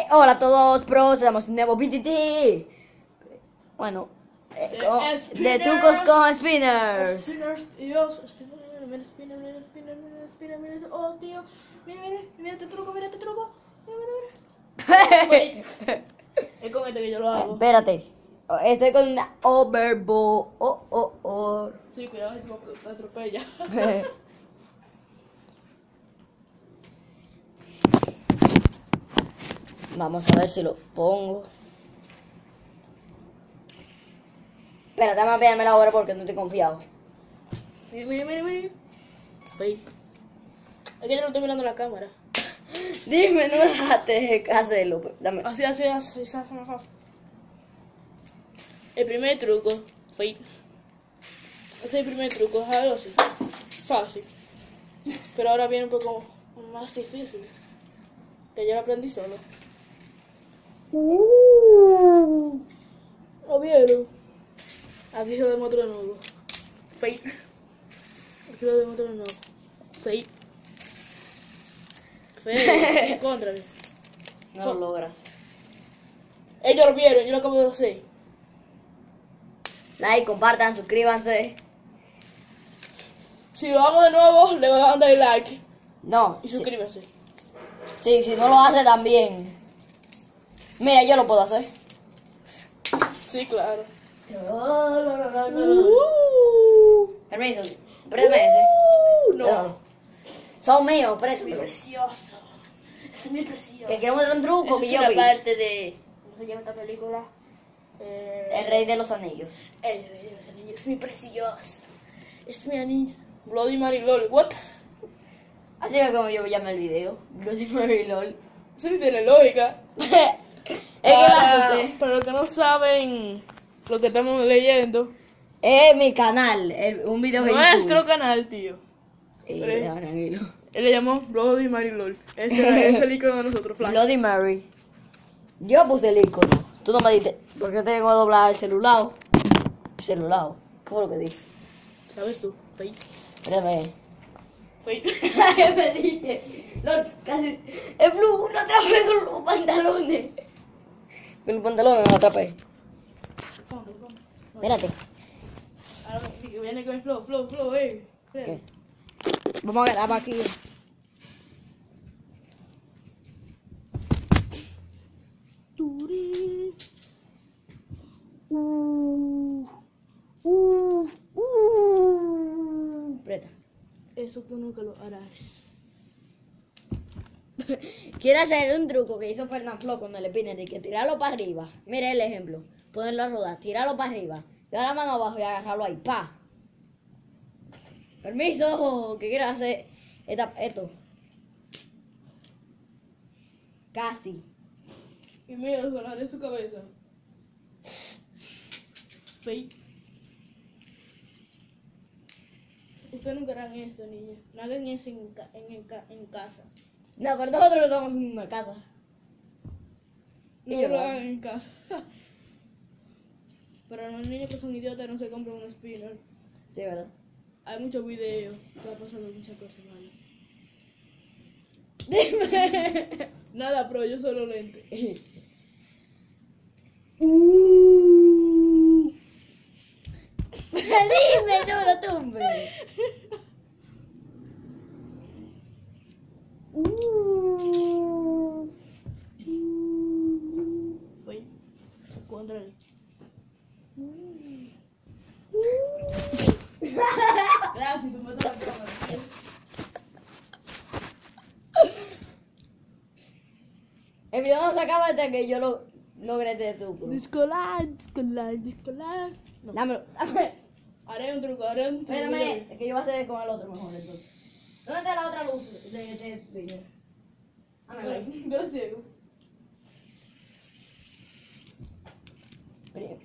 Hola a todos, pros, estamos en nuevo PTT. Bueno, de trucos con spinners. Spinners, Dios, mira spinner, mira. Oh, tío, mira este truco, mira. Mira. Es con este que yo lo hago. Espérate, estoy con una overbow. Sí, cuidado, te atropella. Vamos a ver si lo pongo. Espérate, déjame pegarme la hora porque no estoy confiado. Mira. Ve. Es que yo no estoy mirando la cámara. Dime, no me dejaste hacerlo. Dame. Así, más fácil. El primer truco, fake. Ese es el primer truco, es algo así. Fácil. Pero ahora viene un poco más difícil. Que yo lo aprendí solo. ¿Lo vieron? Aquí lo demuestro de nuevo. Fake. Aquí lo demuestro de nuevo. Fake. Contra mí. No lo logras. Ellos lo vieron, yo lo acabo de hacer. Like, compartan, suscríbanse. Si lo hago de nuevo, le van a dar like. No, Y suscríbanse. sí, si no lo hace también. Mira, yo lo puedo hacer. Sí, claro. Permiso, préstame ese. No. Son míos, Es préstame. muy precioso. Es muy precioso. Que quiero mostrar un truco Esa que es yo una vi. parte de... ¿Cómo se llama esta película? El Rey de los Anillos. El Rey de los Anillos. Es muy precioso. Es mi anillo. Bloody Mary LOL. What? Así es como yo llamo el video. Bloody Mary LOL. Eso sí tiene lógica. Es que la puse. Para los que no saben lo que estamos leyendo, Es mi canal. Un video que yo nuestro subí. canal, tío. Déjame tranquilo. Él le llamó Bloody Mary LOL. Ese es el icono de nosotros, Flash. Bloody Mary. Yo puse el icono. Tú no me diste. ¿Por qué tengo que doblar el celular? Celular. ¿Qué fue lo que dije? ¿Sabes tú? Fake. Espérame. Fake. ¿Qué me diste? No, casi. El blue lo atrapé con los pantalones. Con los pantalones lo atrapé. Espérate. Ahora que viene con el flow, ¿Qué? Vamos a grabar aquí. Turi. Espérate. Eso tú nunca lo harás. Quiero hacer un truco que hizo Fernán Flo con el spinner y que tirarlo para arriba. Mira el ejemplo. Ponerlo a rodar, tirarlo para arriba. Dar la mano abajo y agarrarlo ahí. ¡Pa! Permiso, que quiero hacer esto. Casi. Y mira, sonar en su cabeza. Fake. Ustedes nunca harán esto, niña. No hagan eso en casa. No, pero nosotros lo estamos en una casa. No lo hagan en casa. Pero los niños que son idiotas no se compran un spinner. Sí, ¿verdad? Hay muchos videos que ha pasado muchas cosas malas. Dime. Nada, pero yo solo lente. Dime, no lo tumbes. Fue. Contra él. Gracias, tú me das la cámara. El video no se acaba hasta que yo lo logré de tu. Discolar. No. Dame. Haré un truco. Espérame, es que yo voy a hacer con el otro mejor entonces. ¿Dónde está la otra luz de video? Dámela ahí. Yo lo ciego. Primero.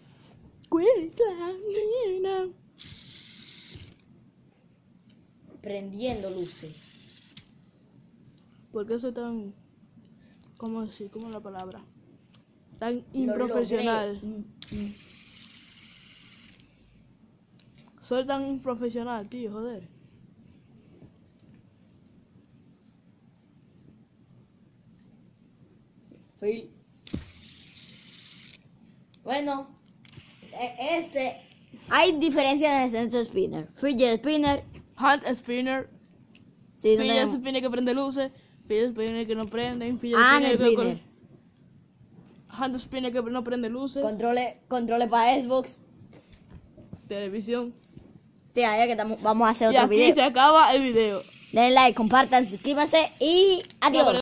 Prendiendo luces. ¿Por qué soy tan... ¿Cómo decir? ¿Cómo es la palabra? Tan Lo improfesional. logré. Soy tan improfesional, tío, joder. Phil. Bueno, hay diferencia en el sensor spinner. Fidget spinner. Hand spinner. Sí, no Fidget tenemos. spinner que prende luces. Fidget spinner que no prenden. Fidget Hand spinner que spinner. hand spinner que no prende luces. Controles para Xbox. Televisión. Sí, allá que vamos a hacer Y otro aquí video. se acaba el video. Denle like, compartan, suscríbanse y adiós.